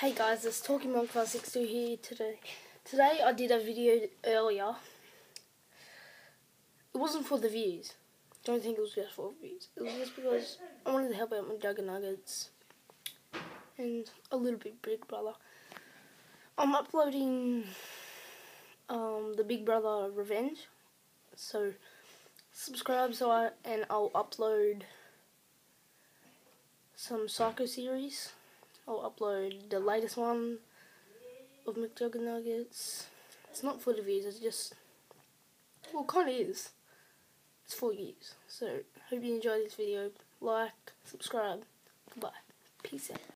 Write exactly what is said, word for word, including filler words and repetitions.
Hey guys, it's Talking Monk five six two here today. Today I did a video earlier. It wasn't for the views. Don't think it was just for the views. It was just because I wanted to help out Mcjuggernuggets and a little bit Big Brother. I'm uploading um, the Big Brother Revenge. So subscribe so I and I'll upload some Psycho series. I'll upload the latest one of Mcjuggernuggets. It's not for the views, it's just, well, it kind of is. It's for views. So, hope you enjoyed this video. Like, subscribe. Goodbye. Peace out.